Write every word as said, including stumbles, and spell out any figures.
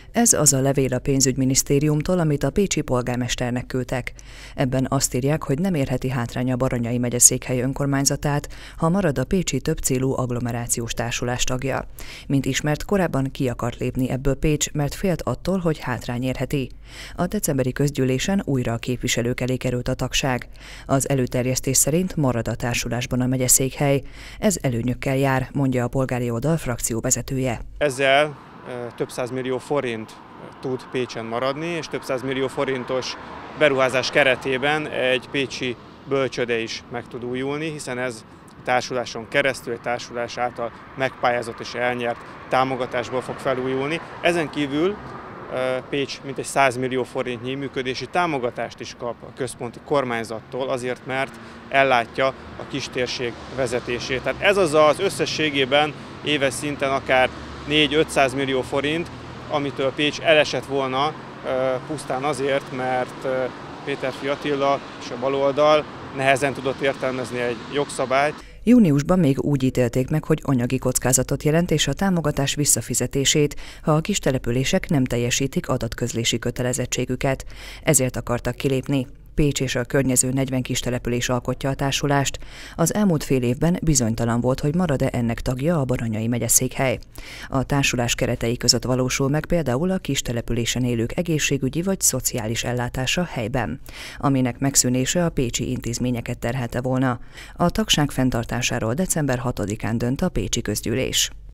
Ez az a levél a pénzügyminisztériumtól, amit a pécsi polgármesternek küldtek. Ebben azt írják, hogy nem érheti hátránya Baranyai megyeszékhely önkormányzatát, ha marad a pécsi többcélú agglomerációs társulás tagja. Mint ismert, korábban ki akart lépni ebből Pécs, mert félt attól, hogy hátrány érheti. A decemberi közgyűlésen újra a képviselők elé került a tagság. Az előterjesztés szerint marad a társulásban a megyeszékhely. Ez előnyökkel jár, mondja a polgári oldal frakcióvezetője. Ezzel több százmillió forint tud Pécsen maradni, és több százmillió forintos beruházás keretében egy pécsi bölcsőde is meg tud újulni, hiszen ez a társuláson keresztül, egy társulás által megpályázott és elnyert támogatásból fog felújulni. Ezen kívül Pécs mintegy száz millió forintnyi működési támogatást is kap a központi kormányzattól, azért, mert ellátja a kistérség vezetését. Tehát ez az az összességében éves szinten akár négy-ötszáz millió forint, amitől Pécs elesett volna pusztán azért, mert Péterfi Attila és a baloldal nehezen tudott értelmezni egy jogszabályt. Júniusban még úgy ítélték meg, hogy anyagi kockázatot jelent és a támogatás visszafizetését, ha a kistelepülések nem teljesítik adatközlési kötelezettségüket. Ezért akartak kilépni. Pécs és a környező negyven kistelepülés alkotja a társulást. Az elmúlt fél évben bizonytalan volt, hogy marad-e ennek tagja a Baranyai megyeszékhely. A társulás keretei között valósul meg például a kistelepülésen élők egészségügyi vagy szociális ellátása helyben, aminek megszűnése a pécsi intézményeket terhelte volna. A tagság fenntartásáról december hatodikán dönt a pécsi közgyűlés.